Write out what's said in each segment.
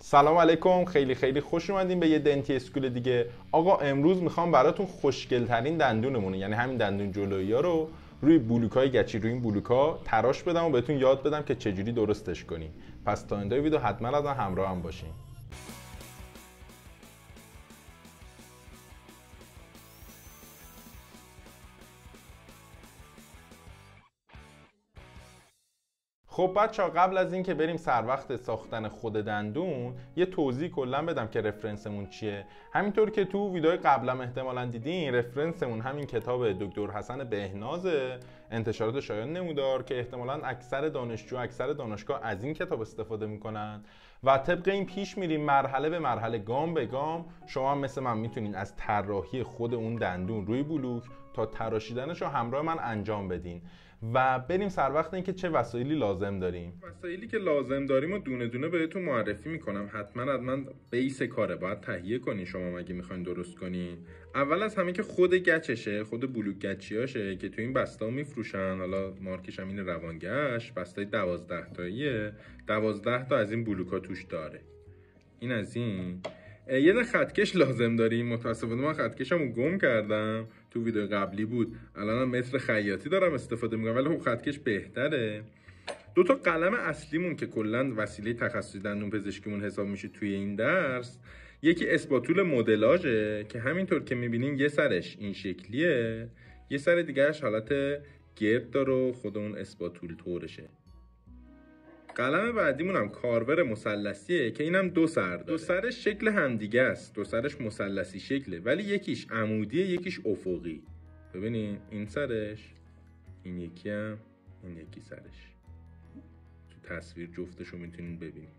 سلام علیکم، خیلی خوش اومدین به یه دنتی اسکول دیگه. آقا امروز میخوام براتون خوشگل ترین دندونمونه، یعنی همین دندون جلویی ها رو روی بلوکای گچی، روی این بلوکا تراش بدم و بهتون یاد بدم که چجوری درستش کنین. پس تا انتهای ویدیو حتما از من همراه هم باشین. خب بچه‌ها، قبل از اینکه بریم سر وقت ساختن خود دندون یه توضیح کلا بدم که رفرنسمون چیه. همینطور که تو ویدیوهای قبلا احتمالاً دیدین، رفرنسمون همین کتاب دکتر حسن بهناز، انتشارات شایان نمودار، که احتمالاً اکثر دانشجو، اکثر دانشگاه از این کتاب استفاده میکنن و طبق این پیش میریم مرحله به مرحله، گام به گام. شما هم مثل من میتونین از طراحی خود اون دندون روی بلوک تا تراشیدنش رو همراه من انجام بدین و بریم سر وقت اینکه چه وسایلی لازم داریم. وسایلی که لازم داریم و دونه دونه بهتون معرفی میکنم. حتما بیس کاره، باید تهیه کنین شما اگه میخواین درست کنین. اول از همه که خود گچشه، خود بلوک گچیاشه که تو این بسته میفروشن. حالا مارکش هم این روانگش، بسته 12 تاییه، 12 تا از این بلوکا توش داره. این از این. یه دونه خطکش لازم داریم. متاسفانه من خطکشمو گم کردم، تو ویدیو قبلی بود. الانم متر خیاطی دارم استفاده میکنم، ولی خب خطکش بهتره. دو تا قلم اصلیمون که کلا وسیله تخصصی دندون پزشکیمون حساب میشه توی این درس، یکی اسپاتول مدلاژه که همینطور که میبینین یه سرش این شکلیه، یه سر دیگهش حالت گرد داره و خود اون اسپاتول طورشه. قلم بعدیمون هم کارور مثلثیه که اینم دو سر داره. دو سرش شکل همدیگه است، دو سرش مثلثی شکله، ولی یکیش عمودیه یکیش افقی. ببینین این سرش، این یکی هم، این یکی سرش. تو تصویر جفتشو میتونین ببینین.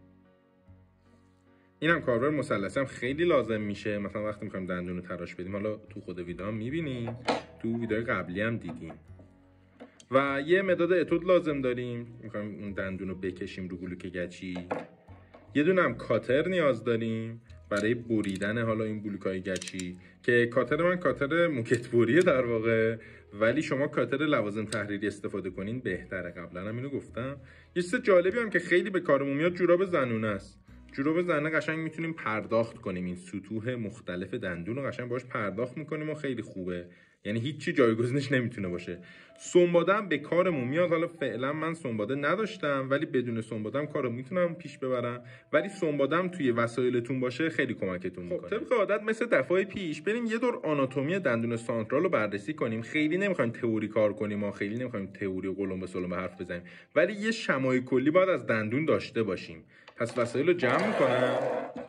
اینم کارور مثلثی هم خیلی لازم میشه، مثلا وقتی میخوایم دندون رو تراش بدیم. حالا تو خود ویدیو هم میبینین، تو ویدیو قبلی هم دیدین. و یه مداد اتود لازم داریم، میخوایم اون دندون رو بکشیم رو بلوک گچی. یه دونه هم کاتر نیاز داریم برای بریدن حالا این بلوکای گچی، که کاتر من کاتر موکت بریه در واقع، ولی شما کاتر لوازم تحریری استفاده کنین بهتره. قبلا هم اینو گفتم. یه چیز جالبی هم که خیلی به کارمون میاد جوراب زنونه است. جوراب زنونه قشنگ میتونیم پرداخت کنیم، این سطوح مختلف دندون رو قشنگ باهاش پرداخت میکنیم و خیلی خوبه، یعنی هیچی جایگزینش نمیتونه باشه. سنباده هم به کارمون میاد. حالا فعلا من سنباده نداشتم، ولی بدون سنباده هم کارو میتونم پیش ببرم، ولی سنباده هم توی وسایلتون باشه خیلی کمکتون میکنه. خب طبق عادت مثل دفعه پیش بریم یه دور آناتومی دندون سانترال رو بررسی کنیم. خیلی نمیخوایم تئوری کار کنیم، ما خیلی نمیخوایم تئوری و قلم به سلم حرف بزنیم، ولی یه شمای کلی باید از دندون داشته باشیم. پس وسایل رو جمع میکنم.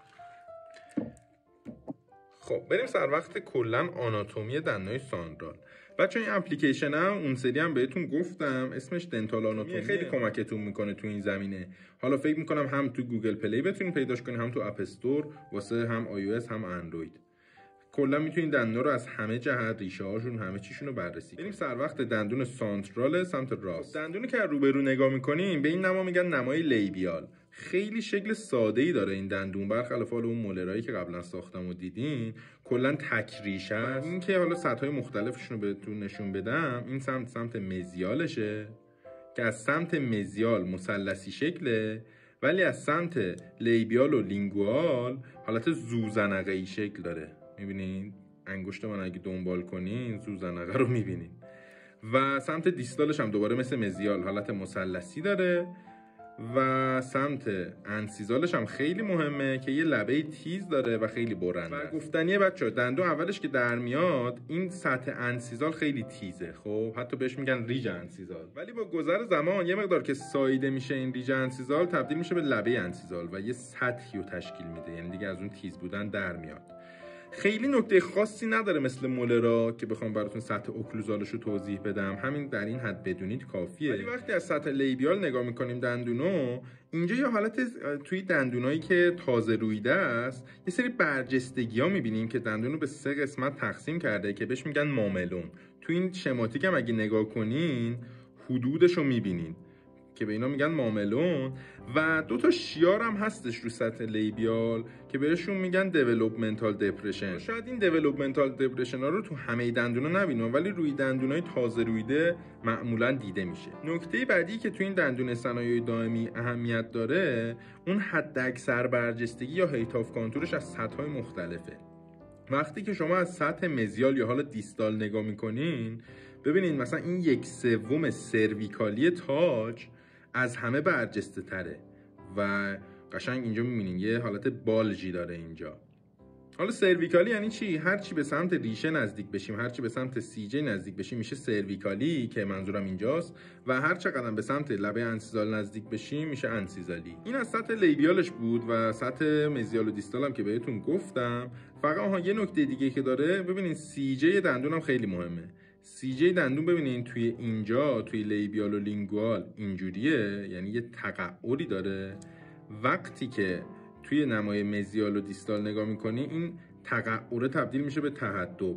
خب بریم سر وقت کلا آناتومی دندونای سانترال. بچه این اپلیکیشن هم اون سری هم بهتون گفتم، اسمش دنتال آناتومی، خیلی کمکتون میکنه تو این زمینه. حالا فکر میکنم هم تو گوگل پلی بتونین پیداش کنین، هم تو اپ استور واسه هم iOS هم اندروید. کلا میتونین دندون رو از همه جهت، ریشه هاشون، همه چیشون رو بررسی کنین. بریم سر وقت دندون سانترال سمت راست. دندونی که روبرو نگاه میکنین به این نما میگن نمای لیبیال. خیلی شکل ساده ای داره این دندون، برخلاف حال اون مولرایی که قبلا ساختم و دیدین. کلا تک ریشه است. این که حالا سطح‌های مختلفشون رو بهتون نشون بدم، این سمت مزیالشه که از سمت مزیال مثلثی شکله، ولی از سمت لیبیال و لینگوال حالت زوزنقه‌ای شکل داره. میبینین انگشت من اگه دنبال کنین زوزنقه رو میبینین. و سمت دیستالش هم دوباره مثل مزیال حالت مثلثی داره، و سمت انسیزالش هم خیلی مهمه که یه لبه تیز داره و خیلی برنده. و گفتنیه بچه‌ها، دندون اولش که در میاد این سطح انسیزال خیلی تیزه، خب حتی بهش میگن ریج انسیزال، ولی با گذر زمان یه مقدار که ساییده میشه این ریج انسیزال تبدیل میشه به لبه انسیزال و یه سطحی رو تشکیل میده، یعنی دیگه از اون تیز بودن در میاد. خیلی نکته خاصی نداره مثل مولرا که بخوام براتون سطح اوکلوزالش رو توضیح بدم، همین در این حد بدونید کافیه. ولی وقتی از سطح لیبیال نگاه میکنیم دندونو، اینجا یه حالت توی دندونایی که تازه رویده است یه سری برجستگی ها میبینیم که دندون رو به 3 قسمت تقسیم کرده که بهش میگن ماملون. تو این شماتیک هم اگه نگاه کنین حدودش رو میبینین که به اینا میگن ماملون و 2 تا شیار هم هستش رو سطح لیبیال که بهشون میگن دیولپمنتال دپرشن. شاید این دیولپمنتال دپرشن ها رو تو همه دندونا نبینیم ولی روی دندونای تازه رویده معمولا دیده میشه. نکته بعدی که تو این دندون صنایع دائمی اهمیت داره اون حداکثر برجستگی یا هیت آف کانتورش از سطح‌های مختلفه. وقتی که شما از سطح مزیال یا حالا دیستال نگاه میکنین ببینید مثلا این 1/3 سرویکالی تاج از همه برجسته تره و قشنگ اینجا میبینین یه حالت بالژی داره اینجا. حالا سرویکالی یعنی چی؟ هر چی به سمت ریشه نزدیک بشیم، هر چی به سمت سیجه نزدیک بشیم میشه سرویکالی که منظورم اینجاست و هر چقدر به سمت لبه انسیزال نزدیک بشیم میشه انسیزالی. این از سطح لیبیالش بود و سطح مزیال و دیستال هم که بهتون گفتم. فقط یه نکته دیگه که داره ببینین سیجه دندون هم خیلی مهمه. سیجه دندون ببینین توی اینجا توی لیبیال و لینگوال اینجوریه، یعنی یه تقعری داره. وقتی که توی نمای مزیال و دیستال نگاه میکنی این تقعره تبدیل میشه به تهدب،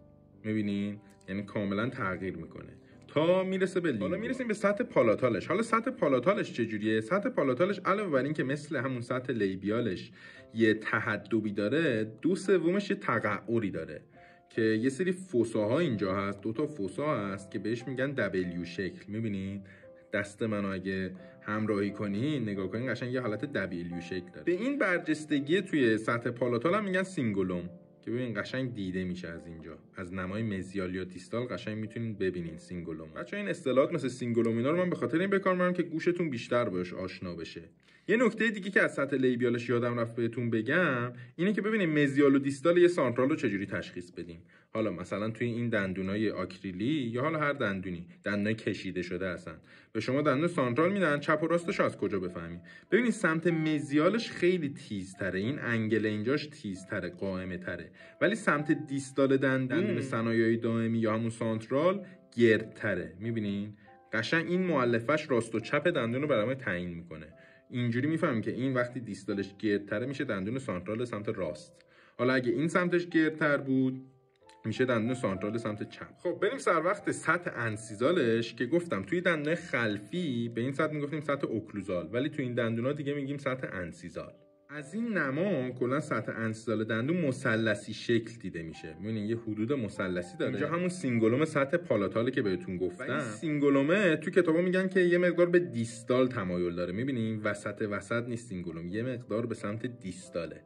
میبینین؟ یعنی کاملا تغییر میکنه تا میرسه به حالا میرسیم به سطح پالاتالش. حالا سطح پالاتالش چجوریه؟ سطح پالاتالش علاوه بر این که مثل همون سطح لیبیالش یه تهدبی داره 2/3 یه تقعری داره که یه سری فوساها اینجا هست، 2 تا فوسا هست که بهش میگن دبلیو شکل. میبینین دست منو اگه همراهی کنین نگاه کنین قشنگ یه حالت دبلیو شکل داره. به این برجستگی توی سطح پالاتال هم میگن سینگولوم که ببین قشنگ دیده میشه از اینجا، از نمای مزیال یا دیستال قشنگ میتونین ببینین سینگولوم. بچه‌ها این اصطلاحات مثل سینگولوم اینا رو من به خاطر این بکار میبرم که گوشتون بیشتر باهاش آشنا بشه. یه نکته دیگه که از سطح لیبیالش یادم رفت بهتون بگم اینه که ببینید مزیال و دیستال یه سانترال رو چجوری تشخیص بدیم. حالا مثلا توی این دندونای آکریلی یا حالا هر دندونی، دندونای کشیده شده هستن، به شما دندون سانترال میدن، چپ و راستش از کجا بفهمید؟ ببینید سمت مزیالش خیلی تیزتره، این انگل اینجاش تیزتره، قائمه تره، ولی سمت دیستال دندون صنایع دائمی یا همون سانترال گردتره. میبینین قشنگ این مؤلفش راست و چپ دندون رو برام تعیین میکنه. اینجوری میفهمیم که این وقتی دیستالش گردتره میشه دندون سانترال سمت راست. حالا اگه این سمتش گردتر بود میشه دندون سانترال سمت چپ. خب بریم سر وقت سطح انسیزالش که گفتم توی دندون خلفی به این سطح میگفتیم سطح اوکلوزال، ولی توی این دندونا دیگه میگیم سطح انسیزال. از این نما کلا سطح انسیزال دندون مثلثی شکل دیده میشه. میبینین یه حدود مثلثی داره. اینجا همون سینگولوم سطح پالاتاله که بهتون گفتم. سینگولومه تو کتابا میگن که یه مقدار به دیستال تمایل داره. میبینین وسط نیست سینگولوم، یه مقدار به سمت دیستاله.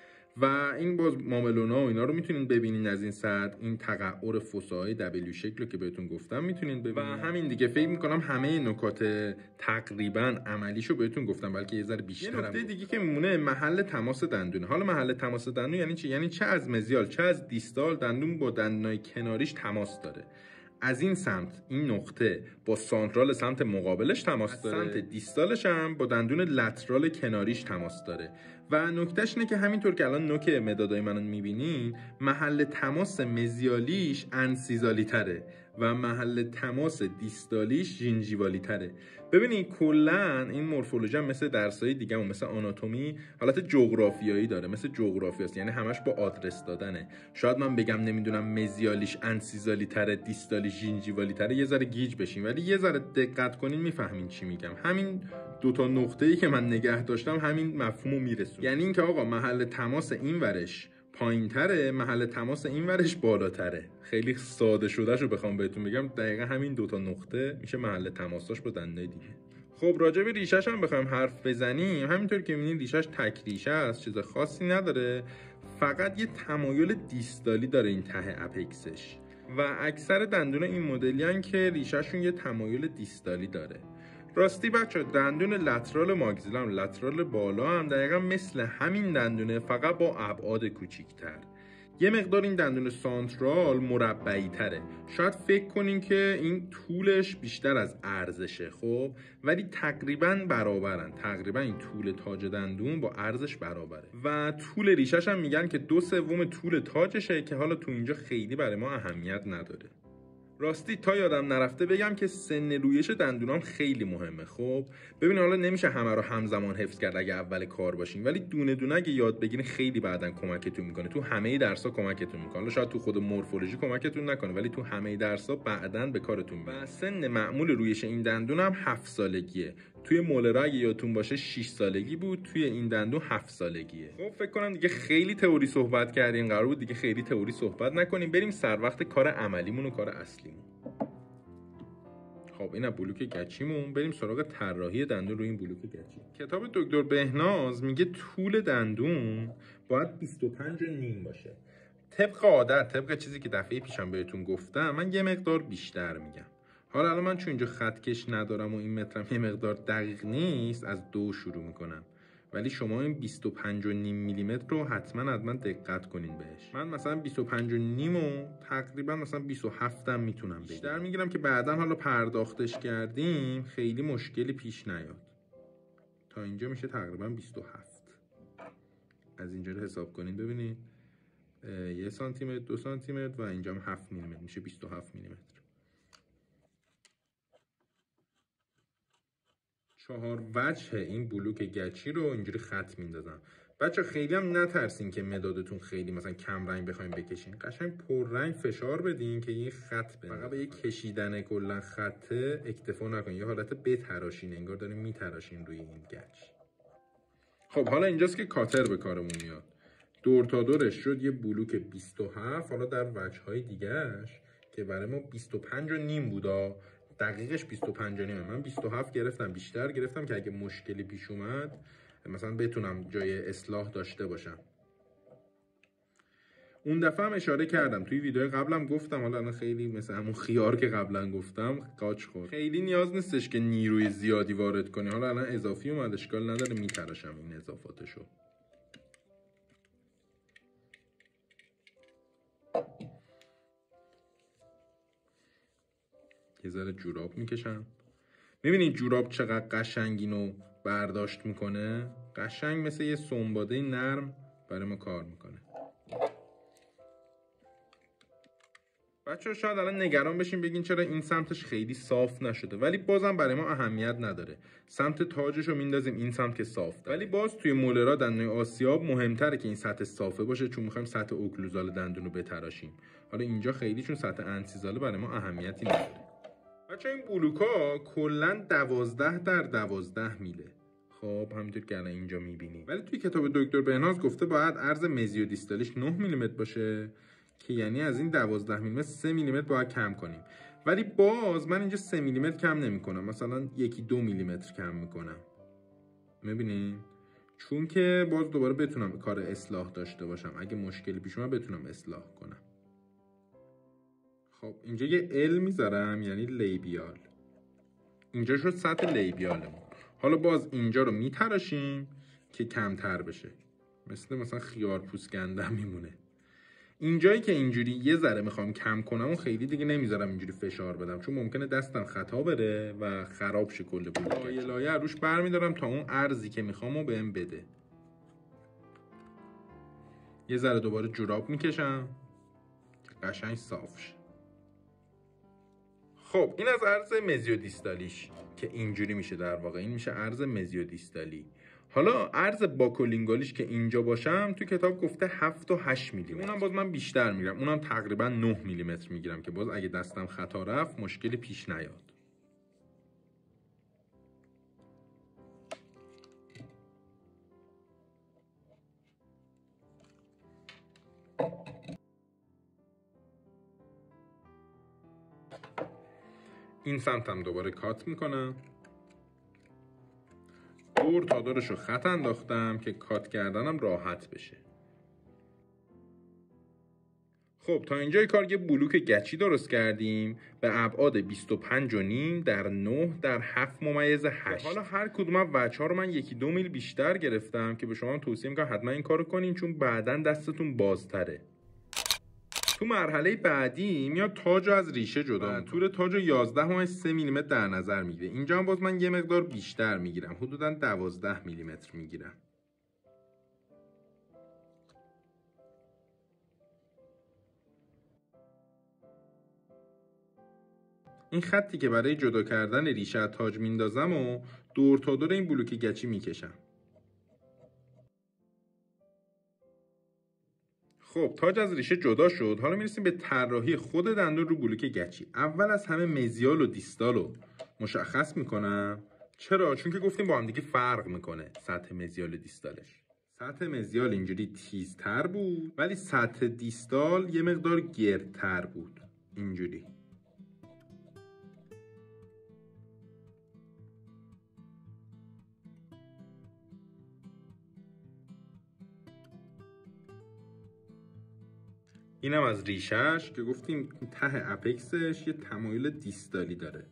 و این باز ماملونا و اینا رو میتونین ببینین از این سطح، این تقعر فوساهای دبلیو شکل که بهتون گفتم میتونین ببینین. و همین دیگه، فکر میکنم همه نکات تقریبا عملیشو بهتون گفتم، بلکه یه ذره بیشتر. نکته دیگه که میمونه محل تماس دندونه. حالا محل تماس دندون یعنی چی؟ یعنی چه از مزیال چه از دیستال دندون با دندونای کناریش تماس داره. از این سمت این نقطه با سانترال سمت مقابلش تماس داره، سمت دیستالش هم با دندون لترال کناریش تماس داره. و نکتهش اینه که همینطور که الان نوک مدادای منو میبینین، محل تماس مزیالیش انسیزالی تره و محل تماس دیستالیش ژینژیوالی تره. ببینید کلا این مورفولوژی هم مثل درسای دیگه هم مثل آناتومی حالت جغرافیایی داره، مثل جغرافیاست، یعنی همش با آدرس دادنه. شاید من بگم نمیدونم مزیالیش انسیزالی تره، دیستالیش ژینژیوالی تره، یه ذره گیج بشین، ولی یه ذره دقت کنین میفهمین چی میگم. همین دو تا نقطه‌ای که من نگه داشتم همین مفهومو میرسونه. یعنی اینکه آقا محل تماس این ورش پایین‌تره، محل تماس این ورش بالاتره. خیلی ساده شدهشو بخوام بهتون بگم دقیقا همین دو تا نقطه میشه محل تماساش با دندونای دیگه. خب راجع به ریشش هم بخوایم حرف بزنیم، همینطور که می‌بینید ریشش تک ریشه است، چیز خاصی نداره، فقط یه تمایل دیستالی داره این ته اپکسش و اکثر دندونا این مدلیان که ریشه‌شون یه تمایل دیستالی داره. راستی بچه دندون لترال ماگزیلا هم لترال بالا هم دقیقا مثل همین دندونه، فقط با ابعاد کوچیک‌تر. یه مقدار این دندون سانترال مربعی تره. شاید فکر کنین که این طولش بیشتر از عرضشه، خب ولی تقریبا برابرن. تقریبا این طول تاج دندون با عرضش برابره و طول ریشش هم میگن که 2/3 طول تاجشه که حالا تو اینجا خیلی برای ما اهمیت نداره. راستی تا یادم نرفته بگم که سن رویش دندونام خیلی مهمه. خب ببین حالا نمیشه همه رو همزمان حفظ کرد اگه اول کار باشین، ولی دونه دونه اگه یاد بگیرین خیلی بعدن کمکتون میکنه. تو همه درس‌ها کمکتون میکنه. حالا شاید تو خود مورفولوژی کمکتون نکنه، ولی تو همه درس‌ها بعدن به کارتون میاد. و سن معمول رویش این دندونم 7 سالگیه. توی مولرا اگه یادتون باشه 6 سالگی بود، توی این دندون 7 سالگیه. خب فکر کنم دیگه خیلی تئوری صحبت کردیم، قرار بود دیگه خیلی تئوری صحبت نکنیم، بریم سر وقت کار عملیمون و کار اصلیمون. خب این بلوک گچیمون، بریم سراغ طراحی دندون روی این بلوک گچی. کتاب دکتر بهناز میگه طول دندون باید 25.5 باشه. طبق عادت، طبق چیزی که دفعه پیشم بهتون گفتم، من یه مقدار بیشتر میگم. حالا الان من چون اینجا خطکش ندارم و این مترم یه مقدار دقیق نیست، از 2 شروع میکنم. ولی شما این 25.5 میلیمتر رو حتما دقت کنین بهش. من مثلا 25.5 و تقریبا مثلا 27 هم میتونم بگیرم. بیشتر میگیرم که بعدا حالا پرداختش کردیم خیلی مشکلی پیش نیاد. تا اینجا میشه تقریبا 27. از اینجا رو حساب کنین ببینید. 1 سانتی متر، 2 سانتی متر و اینجا هم 7 میلیمتر، میشه 27 میلیمتر. 4 وجه این بلوک گچی رو اینجوری خط میندازم. بچه خیلی هم نترسین که مدادتون خیلی مثلا کم رنگ بخوایم بکشین، قشنگ پر رنگ فشار بدین که این خط بندازه. فقط به یک کشیدن کلا خطه اکتفا نکنین، یه حالت بتراشین، انگار دارین میتراشین روی این گچ. خب حالا اینجاست که کاتر به کارمون میاد. دور تا دورش شد یه بلوک 27. حالا در وجه‌های دیگه‌اش که برای ما 25.5 بودا، دقیقش 25.5. من 27 گرفتم، بیشتر گرفتم که اگه مشکلی پیش اومد مثلا بتونم جای اصلاح داشته باشم. اون دفعه هم اشاره کردم توی ویدیو قبلم گفتم، حالا الان خیلی مثل همون خیار که قبلا گفتم قاچ خورد. خیلی نیاز نیستش که نیروی زیادی وارد کنی. حالا الان اضافی اومد، اشکال نداره میتراشم این اضافاتشو. یه ذره جوراب میکشم. میبینید جوراب چقدر قشنگ اینو برداشت میکنه؟ قشنگ مثل یه سنباده نرم برای ما کار میکنه. بچه ها شاید الان نگران بشین بگین چرا این سمتش خیلی صاف نشده، ولی بازم برای ما اهمیت نداره. سمت تاجش رو میندازیم این سمت که صاف داره. ولی باز توی مولرا دندون آسیاب مهمتره که این سطح صافه باشه، چون میخوایم سطح اوکلوزال دندون رو بتراشیم. حالا اینجا خیلی چون سطح انسیزاله برای ما اهمیتی نداره. بچه این بلوکا کلا 12 در 12 میله. خب همینطور که الان اینجا میبینید. ولی توی کتاب دکتر بهناز گفته باید عرض مزیو دیستالیش 9 میلیمتر باشه، که یعنی از این 12 میلیمتر 3 میلیمتر باید کم کنیم. ولی باز من اینجا 3 میلیمتر کم نمیکنم، مثلا 1-2 میلیمتر کم میکنم. میبینید؟ چون که باز دوباره بتونم کار اصلاح داشته باشم، اگه مشکلی پیش اومد بتونم اصلاح کنم. خب اینجا یه ال میذارم یعنی لیبیال. اینجا شد سطح لیبیالمون. حالا باز اینجا رو میتراشیم که کمتر بشه، مثلا خیار پوست گندم میمونه. اینجایی که اینجوری یه ذره میخوام کم کنم و خیلی دیگه نمیذارم اینجوری فشار بدم، چون ممکنه دستم خطا بره و خراب شه کل بلوک. یه لایه روش برمیدارم تا اون عرضی که میخوامو بهم بده. یه ذره دوباره جوراب میکشم که قشنگ صاف شه. خب این از عرض مزیو دیستالیش که اینجوری میشه، در واقع این میشه عرض مزیو دیستالی. حالا عرض باکولینگالیش که اینجا باشم تو کتاب گفته 7 و 8 میلیمتر. اونم باز من بیشتر میگیرم، اونم تقریبا 9 میلیمتر میگیرم که باز اگه دستم خطا رفت مشکلی پیش نیاد. این سمتم دوباره کات میکنم. دور تا دورش رو خط انداختم که کات کردنم راحت بشه. خب تا اینجای کار یه بلوک گچی درست کردیم به ابعاد 25.5 در 9 در 7/8. حالا هر کدوم از وجه‌ها رو من 1-2 میل بیشتر گرفتم که به شما توصیه میکنم حتما این کارو کنین، چون بعداً دستتون بازتره. تو مرحله بعدی میاد تاج از ریشه جدا. طول تاج رو 11.3 میلیمتر در نظر میگیره. اینجا هم باز من یه مقدار بیشتر میگیرم، حدوداً 12 میلیمتر میگیرم. این خطی که برای جدا کردن ریشه از تاج میندازم و دور تا دور این بلوک گچی میکشم. خب تاج از ریشه جدا شد. حالا میرسیم به طراحی خود دندون رو بلوک گچی. اول از همه مزیال و دیستال رو مشخص میکنم چرا؟ چون که گفتیم با هم دیگه فرق میکنه سطح مزیال و دیستالش. سطح مزیال اینجوری تیزتر بود ولی سطح دیستال یه مقدار گردتر بود، اینجوری. اینم از ریشش که گفتیم ته اپکسش یه تمایل دیستالی داره.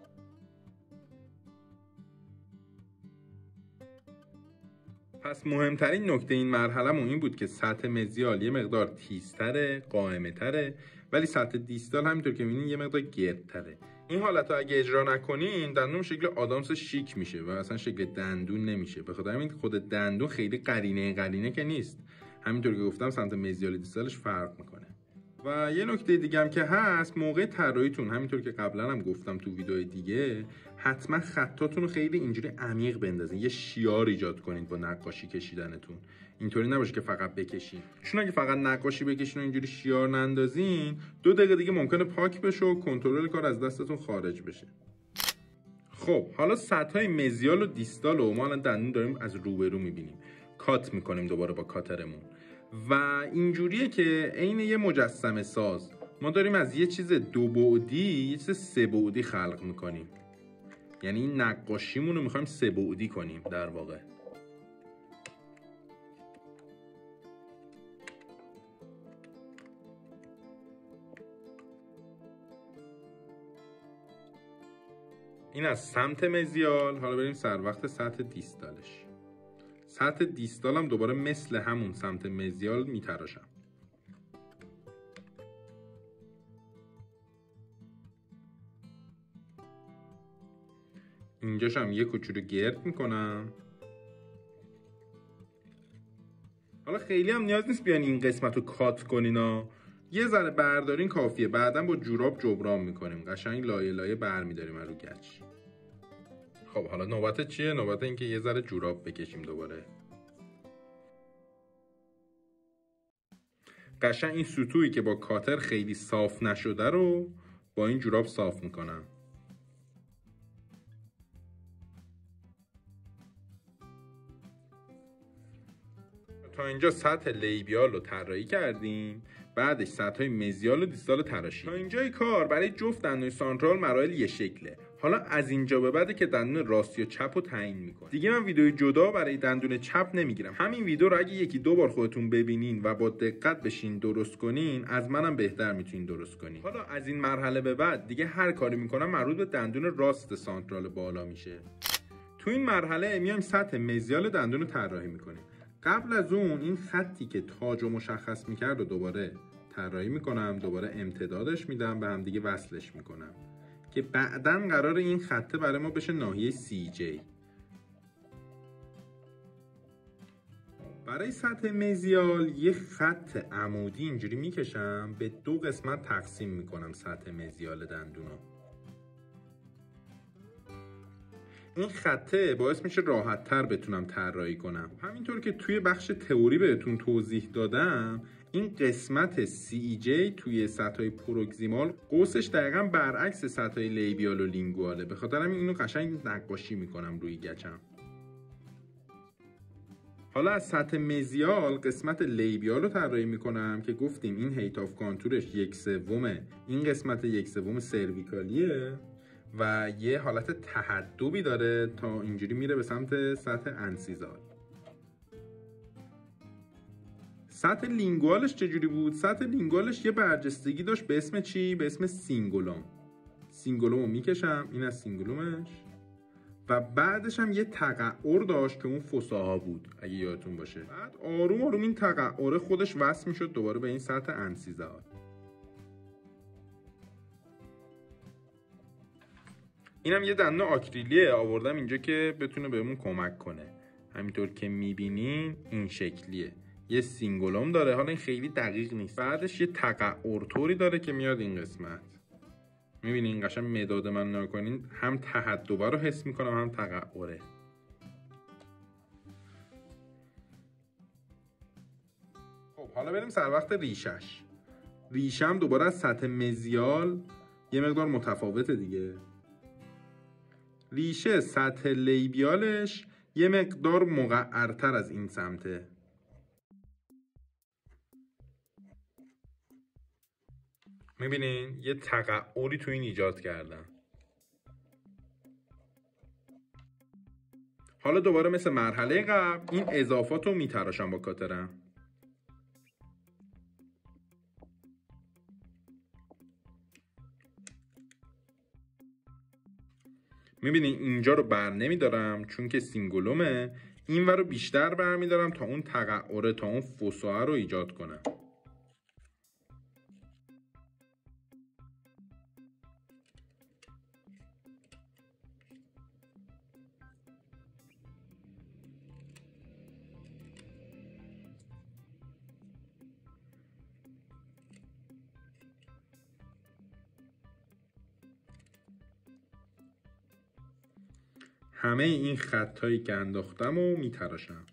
پس مهمترین نکته این مرحله این بود که سطح مزیال یه مقدار تیزتره، قائمه تره، ولی سطح دیستال همینطور که میبینین یه مقدار گردتره. این حالت رو اگه اجرا نکنین دندون شکل آدامس شیک میشه و اصلا شکل دندون نمیشه. به خاطر همین خود دندون خیلی قرینه که نیست. همینطور که گفتم سمت مزیال دیستالش فرق میکنه. و یه نکته دیگه هم که هست، موقع طراحیتون همینطور که قبلا هم گفتم تو ویدیو دیگه، حتما خطاتون رو خیلی اینجوری عمیق بندازین، یه شیار ایجاد کنین با نقاشی کشیدنتون. اینطوری نباشه که فقط بکشین، چون اگه فقط نقاشی بکشین و اینجوری شیار نندازین 2 دقیقه دیگه ممکنه پاک بشه و کنترل کار از دستتون خارج بشه. خب حالا سطح‌های مزیال و دیستال رو ما الان دندون داریم از روبرو می‌بینیم، کات می‌کنیم دوباره با کاترمون و اینجوریه که عین یه مجسمه ساز ما داریم از یه چیز 2 بعدی یه چیز 3 بعدی خلق می‌کنیم. یعنی این نقاشیمون رو می‌خوایم 3 بعدی کنیم در واقع. این از سمت مزیال. حالا بریم سر وقت سطح دیستالش. سطح دیستال هم دوباره مثل همون سمت مزیال میتراشم. اینجاش هم یه کوچولو گرد میکنم. حالا خیلی هم نیاز نیست بیان این قسمت رو کات کنین ها، یه ذره بردارین کافیه، بعدا با جوراب جبران میکنیم، قشنگ لایه لایه برمیداریم رو گچ. خب حالا نوبت چیه؟ نوبت این که یه ذره جوراب بکشیم دوباره. قشنگ این سطوحی که با کاتر خیلی صاف نشده رو با این جوراب صاف میکنم. تا اینجا سطح لیبیال رو طراحی کردیم، بعدش سطح‌های مزیال و دیستال تراشیم. تا اینجای کار برای جفت دندون سانترال مراحل یه شکله. حالا از اینجا به بعده که دندون راستی و چپ رو تعیین میکنه. دیگه من ویدیوی جدا برای دندون چپ نمیگیرم. همین ویدیو رو اگه 1-2 بار خودتون ببینین و با دقت بشین درست کنین، از منم بهتر میتونین درست کنین. حالا از این مرحله به بعد دیگه هر کاری میکنم مربوط به دندون راست سانترال بالا میشه. تو این مرحله میایم سطح مزیال دندون رو طراحی میکنیم. قبل از اون این خطی که تاج رو مشخص میکرد رو دوباره طراحی میکنم، دوباره امتدادش میدم، به هم دیگه وصلش میکنم که بعداً قرار این خطه برای ما بشه ناحیه CJ. برای سطح مزیال یه خط عمودی اینجوری میکشم، به 2 قسمت تقسیم میکنم سطح مزیال دندونو. این خطه باعث میشه راحت تر بتونم طراحی کنم. همینطور که توی بخش تئوری بهتون توضیح دادم، این قسمت CJ توی سطح‌های پروگزیمال قوسش دقیقاً برعکس سطح‌های لیبیال و لینگواله. به خاطر همین اینو قشنگ نقاشی میکنم روی گچم. حالا از سطح مزیال قسمت لیبیال رو طراحی میکنم که گفتیم این هیت آف کانتورش 1/3، این قسمت 1/3 سرویکالیه و یه حالت تهدبی داره تا اینجوری میره به سمت سطح انسیزال. سطح لینگوالش چجوری بود؟ سطح لینگوالش یه برجستگی داشت به اسم چی؟ به اسم سینگولوم. سینگولوم رو میکشم، این از سینگولومش، و بعدش هم یه تقعر داشت که اون فساها بود اگه یادتون باشه. بعد آروم آروم این تقعر خودش وصل میشد دوباره به این سطح انسیزال. اینم یه دندون آکریلیه آوردم اینجا که بتونه بهمون کمک کنه. همینطور که میبینین این شکلیه، یه سینگولوم داره. حالا این خیلی دقیق نیست. بعدش یه تقعر طوری داره که میاد این قسمت. میبینین قشنگ مداد من نکنین، هم تهدبه رو حس میکنم هم تقعره. خب حالا بریم سر وقت ریشش. ریشم دوباره از سطح مزیال یه مقدار متفاوته دیگه. ریشه سطح لیبیالش یه مقدار مقعرتر از این سمته. میبینین یه تقعری تو این ایجاد کردن. حالا دوباره مثل مرحله قبل این اضافات رو میتراشم با کاترم. میبینین اینجا رو بر نمیدارم چون که سینگلومه، این ور رو بیشتر بر میدارم تا اون تقعره، تا اون فسوه رو ایجاد کنم. همه این خطایی که انداختم و میتراشم.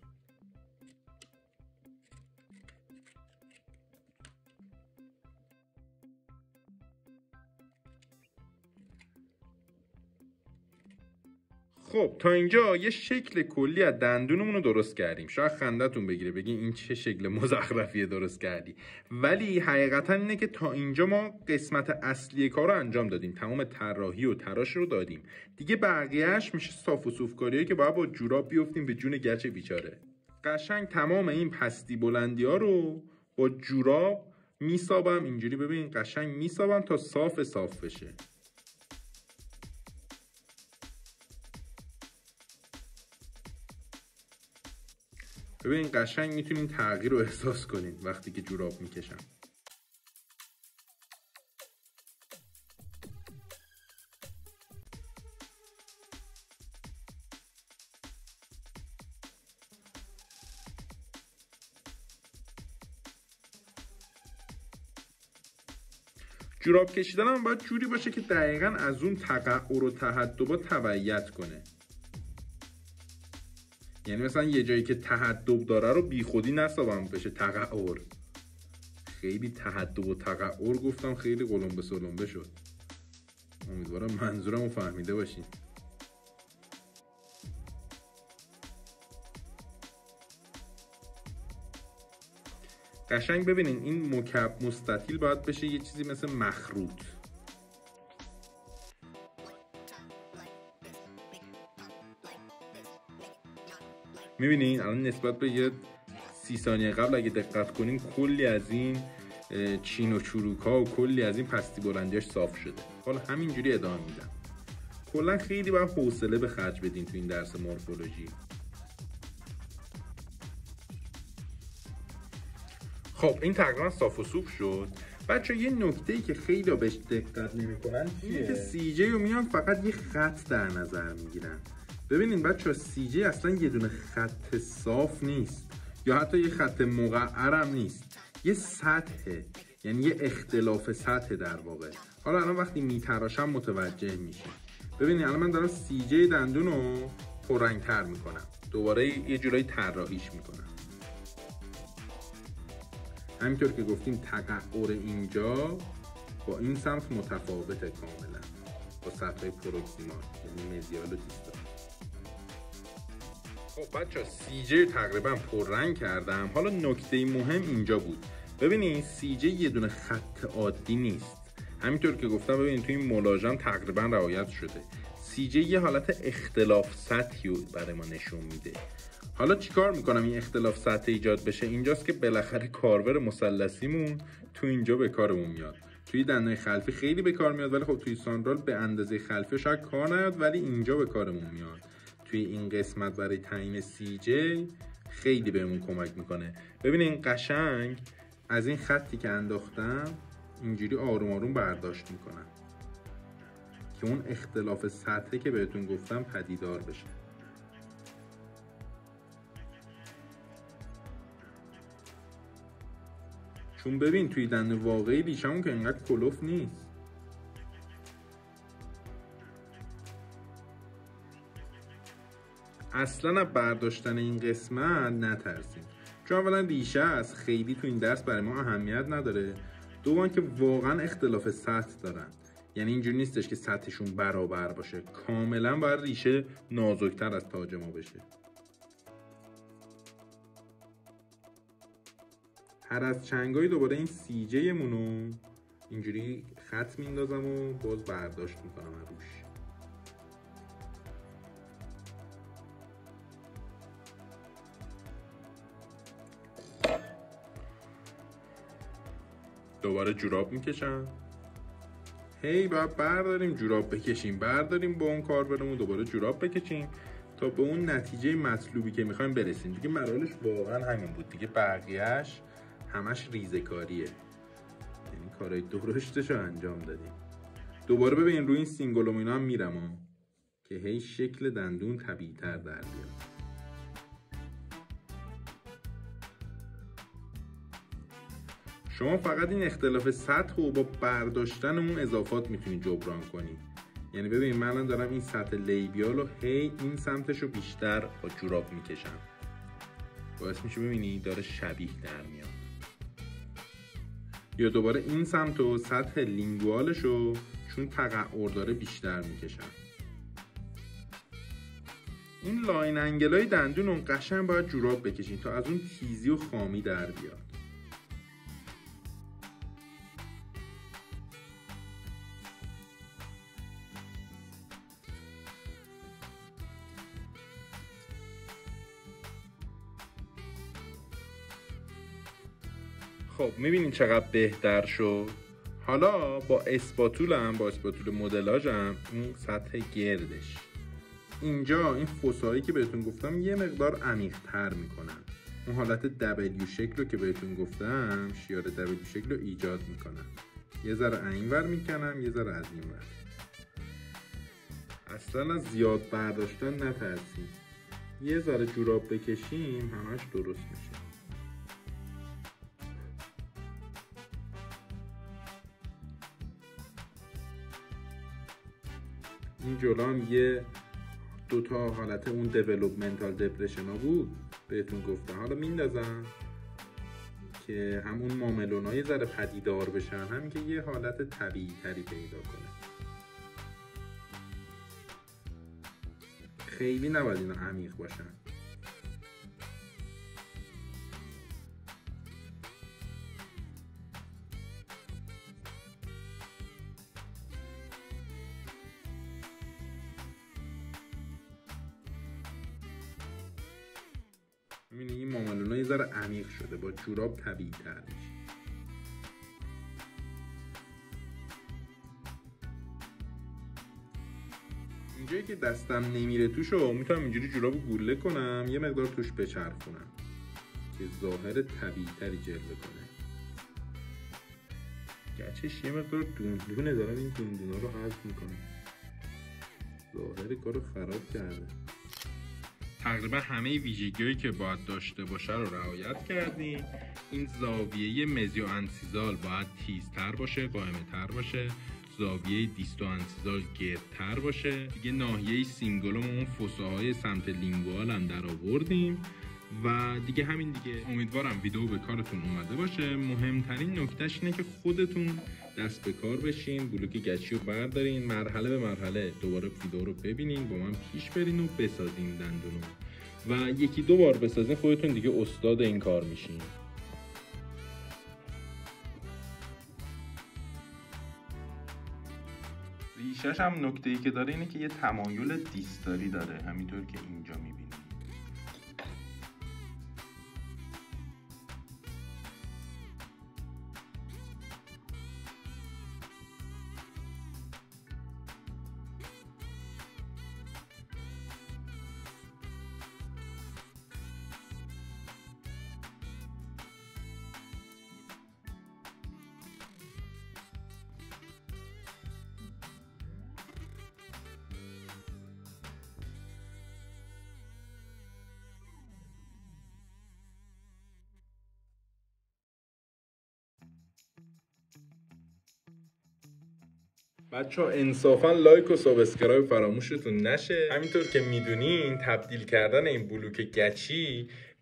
خب تا اینجا یه شکل کلی از دندونمون رو درست کردیم. شاید خندتون بگیره بگین این چه شکل مزخرفیه درست کردی، ولی حقیقتا اینه که تا اینجا ما قسمت اصلی کار رو انجام دادیم، تمام طراحی و تراش رو دادیم دیگه. بقیهش میشه صاف و صوفکاریه که باید با جوراب بیفتیم به جون گچ بیچاره. قشنگ تمام این پستی بلندی ها رو با جوراب میسابم، اینجوری ببین قشنگ میسابم تا صاف بشه. ببین قشنگ میتونین تغییر رو احساس کنین وقتی که جوراب میکشم. جوراب کشیدن هم باید جوری باشه که دقیقاً از اون تقعر و تهدبا تبعیت کنه. یعنی مثلا یه جایی که تهدب داره رو بی خودی نسابم بشه تقعر. خیلی تهدب و تقعر گفتم، خیلی قلمبه سلمبه شد. امیدوارم منظورم رو فهمیده باشین. قشنگ ببینین این مکعب مستطیل باید بشه یه چیزی مثل مخروط. میبینین الان نسبت به یه 30 ثانیه قبل اگه دقت کنین کلی از این چین و چروک ها و کلی از این پستی بلندیاش صاف شده. حالا همینجوری ادامه میدم. کلا خیلی باید حوصله به خرج بدین تو این درس مورفولوژی. خب این تقریبا صاف و صوف شد. بچه یه نکته‌ای که خیلی بهش دقت نمی‌کنن اینه که سی جی رو میان فقط یه خط در نظر میگیرن. ببینین بچه سی جی اصلا یه دونه خط صاف نیست یا حتی یه خط مقعر هم نیست، یه سطحه، یعنی یه اختلاف سطح در واقع. حالا الان وقتی میتراشم متوجه میشین. ببینین الان من دارم سی جی دندون رو پررنگ‌تر میکنم، دوباره یه جورایی طراحیش میکنم. همینطور که گفتیم تقعر اینجا با این سمت متفاوته کاملا با سطح پروکسیمال یعنی مزیال و دیستال. خب بچه سی جی تقریبا پررنگ کردم. حالا نکته مهم اینجا بود. ببینید سی جی یه دونه خط عادی نیست. همینطور که گفتم ببینید توی این مولاژم تقریبا رعایت شده. سی جی یه حالت اختلاف سطحی رو برای ما نشون میده. حالا چیکار میکنم این اختلاف سطح ایجاد بشه؟ اینجاست که بالاخره کارور مثلثیمون تو اینجا به کارمون میاد. توی دندان خلفی خیلی به کار میاد، ولی خب توی ساندرال به اندازه خلفی شاید کار نیاد، ولی اینجا به کارمون میاد. توی این قسمت برای تعیین سی جی خیلی بهمون کمک میکنه. ببینین قشنگ از این خطی که انداختم اینجوری آروم آروم برداشت میکنم که اون اختلاف سطحی که بهتون گفتم پدیدار بشه. چون ببین توی دندون واقعی ریشمون که اینقدر کلوف نیست. اصلا از برداشتن این قسمت نترسیم، چون اولا ریشه است، خیلی تو این درس برای ما اهمیت نداره. دوم که واقعا اختلاف سطح دارن، یعنی اینجوری نیستش که سطحشون برابر باشه، کاملا باید ریشه نازکتر از تاج ما بشه. هر از چنگایی دوباره این سیجه مونو اینجوری خط میندازم و باز برداشت میکنم روش. دوباره جوراب میکشم، هی باید برداریم جوراب بکشیم، برداریم با اون کار بریم و دوباره جوراب بکشیم تا به اون نتیجه مطلوبی که میخوایم برسیم. دیگه مراحلش واقعا همین بود دیگه، بقیهش همش ریزه‌کاریه، یعنی کارهای درشتش رو انجام دادیم. دوباره ببین روی این سینگلوم اینا هم میرم که هی شکل دندون طبیعی تر در بیاد. شما فقط این اختلاف سطح رو با برداشتن اون اضافات میتونی جبران کنی. یعنی ببین من الان دارم این سطح لیبیال رو هی این سمتش رو بیشتر با جوراب میکشم، باعث میشه ببینی داره شبیه در میاد. یا دوباره این سمت و سطح لینگوالش رو چون تقعر داره بیشتر میکشم. این لاین انگلای دندون رو قشنگ باید جوراب بکشین تا از اون تیزی و خامی در بیاد. خب میبینین چقدر بهتر شد. حالا با اسپاتول مدلاژم این سطح گردش اینجا این فوسایی که بهتون گفتم یه مقدار عمیق تر میکنن. اون حالت دبلیو شکل رو که بهتون گفتم، شیار دبلیو شکل رو ایجاد میکنن. یه ذره اینور میکنم، یه ذره از اینور. اصلا از زیاد برداشتن نترسیم، یه ذره جوراب بکشیم همش درست میشه. این جلو هم یه دوتا حالت اون دیولوپمنتال دپرشن ها بود بهتون گفتم، حالا میندازم که همون ماملون ها یه ذره پدیدار بشن، همین که یه حالت طبیعی تری پیدا کنه. خیلی نباید اینا عمیق باشن. می‌بینی این ماملونا یه ذره عمیق شده، با جوراب طبیعی تر میشه. اینجایی که دستم نمیره توشو میتونم اینجوری جورابو گوله کنم، یه مقدار توش بچرخونم که ظاهر طبیعی تری جلوه کنه. گچش یه مقدار دوندونه، دارم این دوندونا رو حذف میکنم، ظاهر کارو خراب کرده. تقریبا همه ویژگی‌هایی که باید داشته باشه رو رعایت کردیم. این زاویه مزیو انسیزال باید تیزتر باشه، قائم‌تر باشه. زاویه دیستو انسیزال گردتر باشه. دیگه ناحیه سینگلوم اون فوساهای سمت لینگوال هم در آوردیم و دیگه همین دیگه. امیدوارم ویدیو به کارتون اومده باشه. مهمترین نکتهش اینه که خودتون دست به کار بشین، بلوک گچی رو بردارین، مرحله به مرحله دوباره ویدیو رو ببینین، با من پیش برین و بسازین دندونو و یکی دو بار بسازین خودتون دیگه استاد این کار میشین. ریشش هم نکته‌ای که داره اینه که یه تمایل دیستالی داره، همینطور که اینجا میبینید. بچه‌ها انصافا لایک و سابسکرایب فراموشتون نشه. همینطور که میدونین تبدیل کردن این بلوک گچی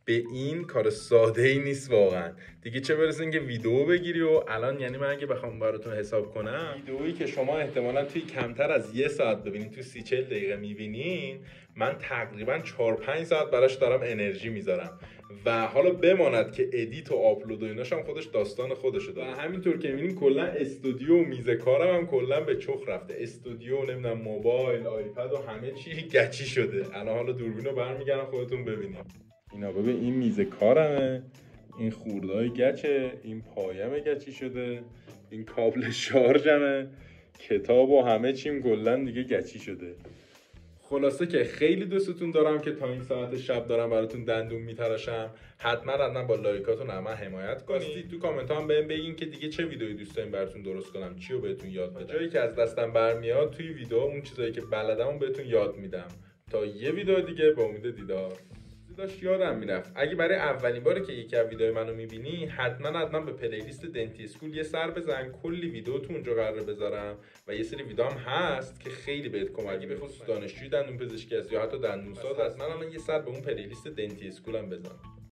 به این کار ساده ای نیست واقعا دیگه، چه برسه اینکه ویدیو بگیری و الان یعنی من اگه بخوام براتون حساب کنم ویدیویی که شما احتمالاً توی کمتر از 1 ساعت ببینین تو 30-40 دقیقه میبینین، من تقریبا 4-5 ساعت براش دارم انرژی میذارم و حالا بماند که ادیت و آپلود و ایناش هم خودش داستان خودشه داره. و همینطور که میبینین کلا استودیو و میز کارم هم کلا به چخ رفته، استودیو نمیدونم موبایل آیپد و همه چی گچی شده. الان حالا دوربینو برمیگردم خودتون ببینید. اینا ببین این میز کارمه، این خوردهای گچه، این پایم گچی شده، این کابل شارژمه، کتاب و همه چیم کلا دیگه گچی شده. خلاصه که خیلی دوستتون دارم که تا این ساعت شب دارم براتون دندون میتراشم. حتما با لایکاتون هم حمایت کنید. تو کامنت ها هم بهم بگین که دیگه چه ویدیویی دوست دارین براتون درست کنم، چی رو بهتون یاد بدم. جایی که از دستم برمیاد توی ویدیو اون چیزایی که بلدم بهتون یاد میدم. تا یه ویدیو دیگه، به امید دیدار. داشت یادم میرفت، اگه برای اولین باره که یکی از ویدیوهای منو میبینی حتما به پلیلیست دنتی اسکول یه سر بزن. کلی ویدیو تو اونجا قراره بذارم و یه سری ویدیو هم هست که خیلی بهت کمک می‌کنه، به خصوص دانشجوی دندون پزشکی هست یا حتی دندون ساز. حتما یه سر به اون پلیلیست دنتی اسکول هم بزن.